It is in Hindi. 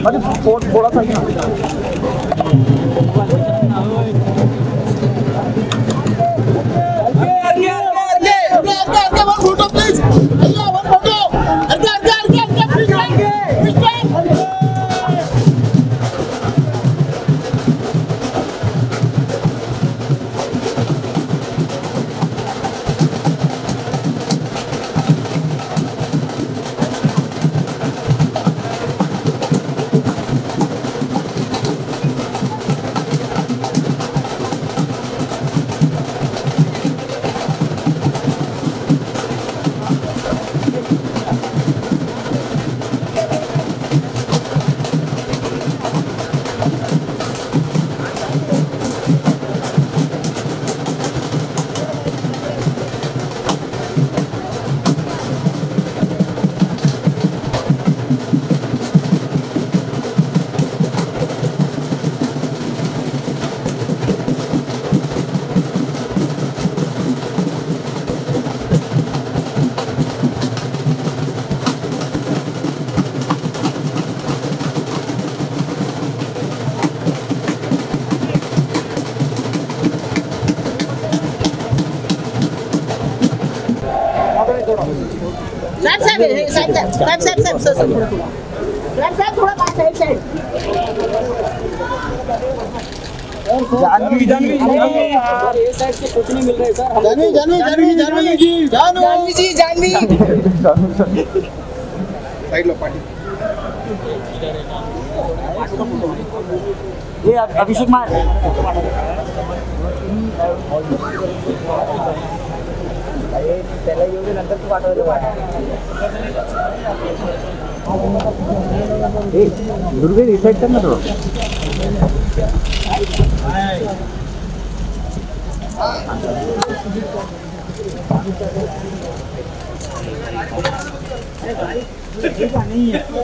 अरे थोड़ा सा साहब थोड़ा बात साइड साइड। जानवी यार ये साइड से कुछ नहीं मिल रहा है सर। जानवी साइड लो पार्टी। ये अभिषेक मार त्याला येऊ दे नंतर तू पाठवलं दुर्गे डिसाइड कर ना थोडं नहीं है।